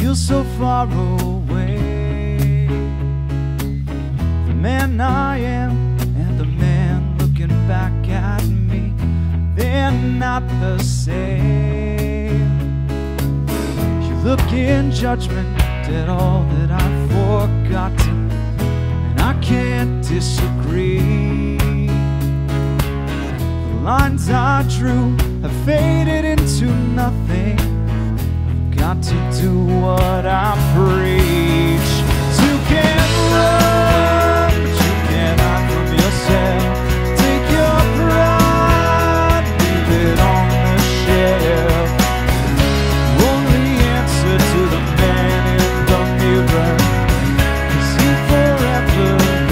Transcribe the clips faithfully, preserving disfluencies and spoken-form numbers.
feel so far away. The man I am and the man looking back at me, they're not the same. You look in judgment at all that I've forgotten, and I can't disagree. The lines I drew have faded into nothing. I've got to do what I preach. You can't run, but you can't hide from yourself. Take your pride, leave it on the shelf. Only answer to the man in the mirror, 'cause he forever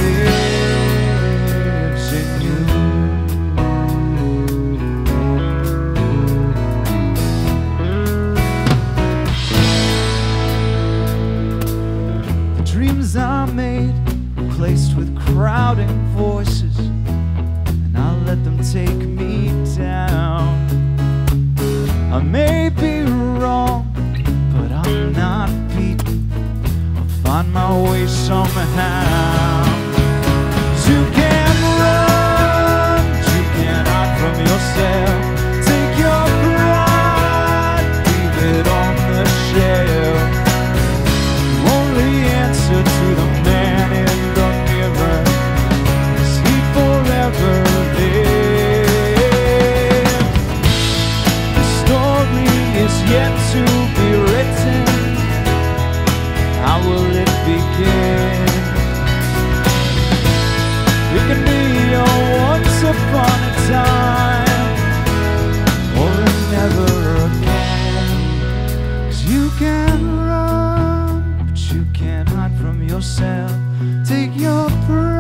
lives in you. The dreams I made were placed with crowding voices, and I let them take me down. I may be wrong, but I'm not beaten. I'll find my way somehow. You can't run, you can't hide from yourself. Take your pride, leave it on the shelf. Only answer to the man in the mirror, 'cause he forever lives. The story is yet to be written. How will it begin? It can be a once upon a time, or a never again. 'Cause you can run, but you can't hide from yourself. Take your pride.